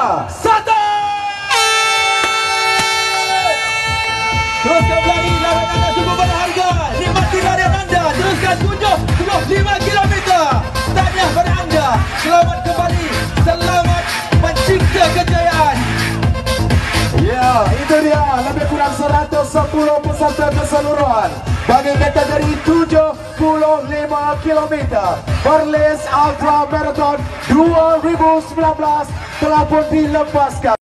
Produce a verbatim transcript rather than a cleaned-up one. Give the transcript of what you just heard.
dua, satu. Teruskan berlari, larian anda sungguh berharga. Nikmati larian anda. Teruskan tujuh puluh lima kilometer. Tahniah pada anda. Selamat kembali. Selamat mencipta kejayaan. Ya, itu dia lebih kurang seratus sepuluh peserta keseluruhan bagi kategori tujuh puluh lima kilometer Perlis Ultra Marathon dua ribu sembilan belas telah pun dilepaskan.